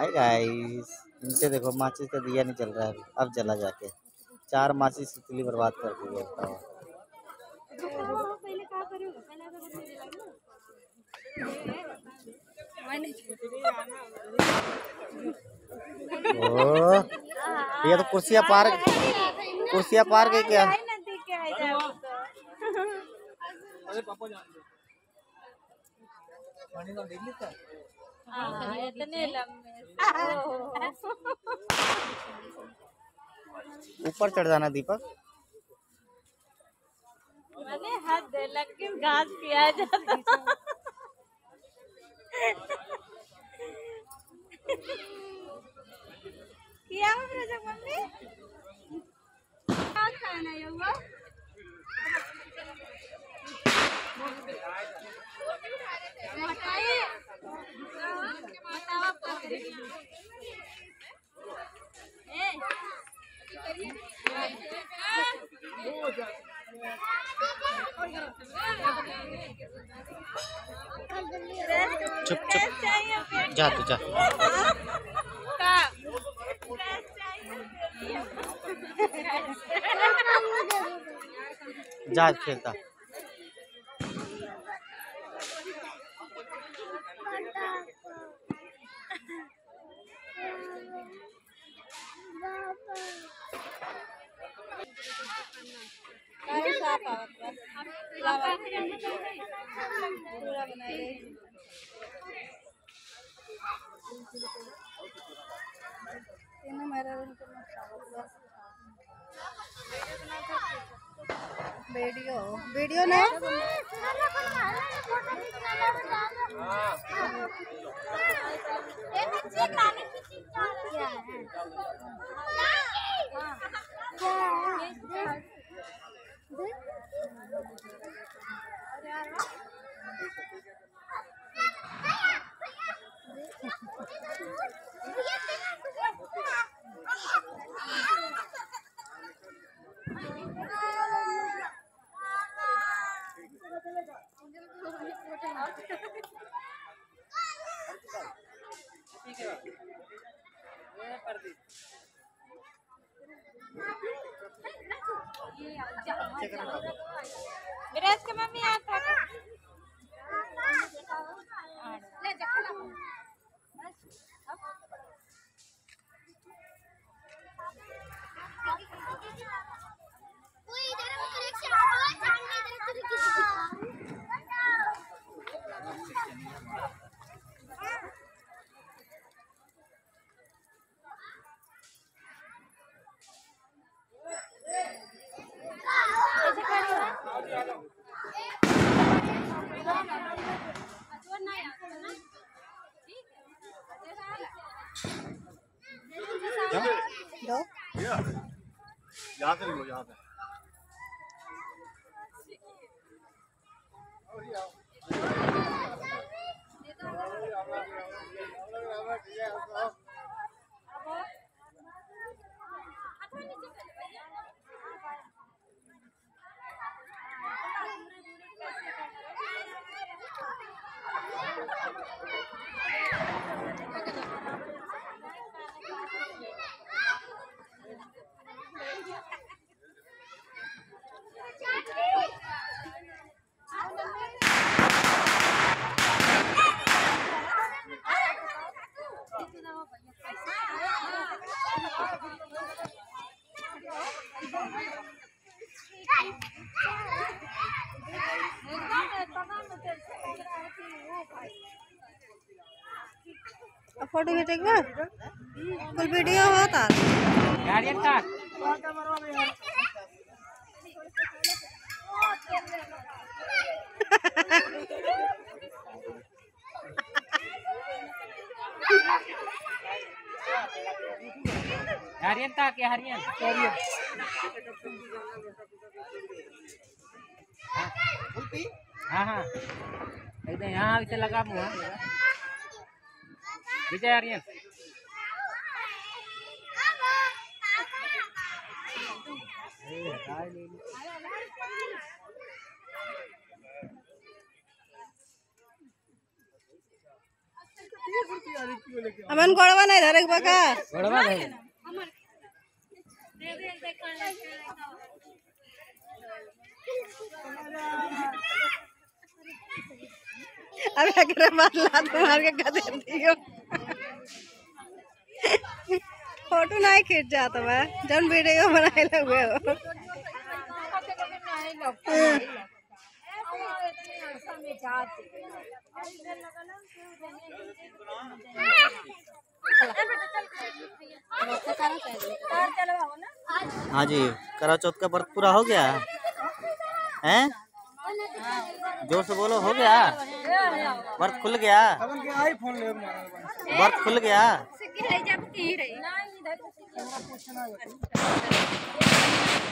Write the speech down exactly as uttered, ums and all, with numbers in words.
Hi guys, नीचे देखो माचिस का दिया नहीं चल रहा है अभी। अब जला जाके चार माचिस तितली बर्बाद कर दी है। बताओ ओ, ये तो कुर्सियाँ पार्क कुर्सियाँ पार्क है क्या? अरे पापा जान दो पानी का डेली का हां इतने लंबे ऊपर चढ़ जाना दीपक। मैंने हाथ दे लग के घास किया जाता किया मेरे मम्मी क्या खाना है वो बताइए बताओ आप क्या करेंगे ए चुप चुप जा तू जा जा खेलता। वीडियो वीडियो ना मेरे इसके मम्मी आता है ले जा कोई इधर उधर से आवाज जानने इधर उधर किसी दो यहाँ से लो यहाँ से फोटो खींचेगा कुल वीडियो होता यार ये का हरियन था क्या हरियन हरियन हाँ हाँ एकदम यहाँ इसे लगा मुँह विजय हरियन अमन गोड़वा नहीं धरे बका गोड़वा धरे अबे अगर बात लात मार के कदे दियो फोटो नहीं खींच जाता मैं जब वीडियो बनाए लगे हो हाँ जी, करवा चौथ का व्रत पूरा हो गया हैं? जोर से बोलो, हो गया व्रत खुल गया, व्रत खुल गया।